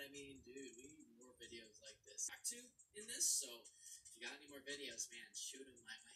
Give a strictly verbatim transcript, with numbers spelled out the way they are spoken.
I mean, dude, we need more videos like this. Back to in this, so if you got any more videos, man, shoot them my way.